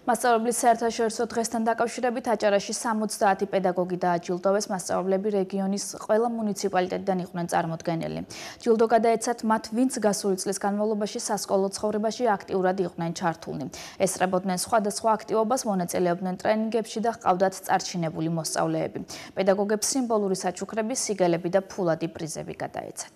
მასწავლებლის საერთაშორისო დღესთან დაკავშირებით აჭარაში 70 პედაგოგი დააჯილდოვეს. მასწავლებლები რეგიონის ყველა მუნიციპალიტეტიდან იყვნენ წარმოდგენილი. ჯილდო გადაეცათ მათ, ვინც გასული წლის განმავლობაში სასკოლო ცხოვრებაში აქტიურად იყვნენ ჩართულნი. ესწრებოდნენ სხვადასხვა აქტივობას, მონაწილეობდნენ ტრენინგებში და ჰყავდათ წარჩინებული მოსწავლეები. პედაგოგებს სიმბოლური საჩუქრები, სიგელები და ფულადი პრიზები გადაეცათ.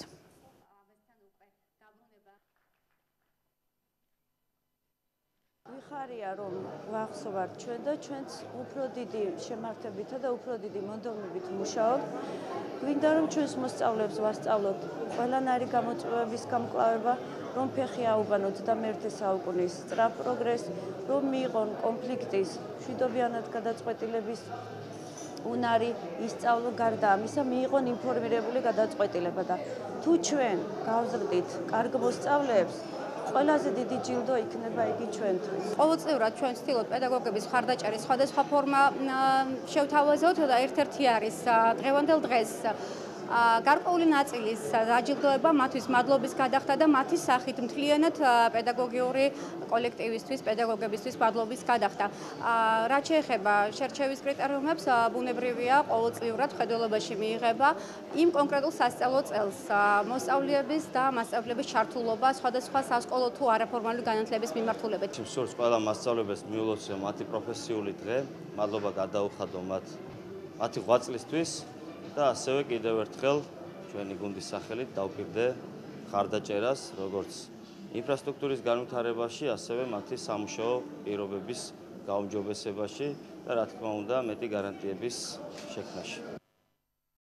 ვიხარია, რომ ვახსოვართ ჩვენ და ჩვენც უფრო დიდი შემართებითა და უფრო დიდი მონდომებით მუშაობთ. გვინდა რომ ჩვენს მოსწავლეებს ვასწავლოთ ყველანაირი გამოწვევების გამკლავება, რომ ფეხი აუბანოთ და მე-11 საუკუნის სწრაფ პროგრესს, რომ მიიღონ კონფლიქტის, მშვიდობიანად გადაწყვეტილების უნარი, ისწავლო გარდა ამისა, მიიღონ ინფორმირებული გადაწყვეტილება და თუ ჩვენ გავზრდით კარგ მოსწავლეებს, ყველაზე დიდი ჯილდო იქნება იგი ჩვენთვის. ყოველწლიურად ჩვენ ვცდილობთ პედაგოგების მხარდაჭერის სხვადასხვა ფორმა შევთავაზოთ და ერთ-ერთი არის დღევანდელ დღეს გარკვეული ნაწილის დაჯილდოება მათთვის მადლობის გადახდა და მათი სახით მთლიანად პედაგოგიური კოლექტივისთვის, პედაგოგებისთვის მადლობის გადახდა. რაც შეეხება შერჩევის კრიტერიუმებს, ბუნებრივია ყოველწლიურად მხედველობაში მიიღება იმ კონკრეტულ სასწავლო წელს მოსწავლეების და მასწავლებლების ჩართულობა სხვადასხვა სასკოლო თუ არაფორმალური განათლების მიმართულებით. Მსურს ყველა მასწავლებელს მიულოცო მათი პროფესიული დღე, მადლობა გადაუხადო მათი ღვაწლისთვის. და ასევე კიდევ ერთხელ ჩვენი გუნდის სახელით დავპირდე მხარდაჭერას როგორც ინფრასტრუქტურის განვითარებაში, ასევე მათი სამუშაო პირობების გაუმჯობესებაში და რა თქმა უნდა მეტი გარანტიების შექმნაში.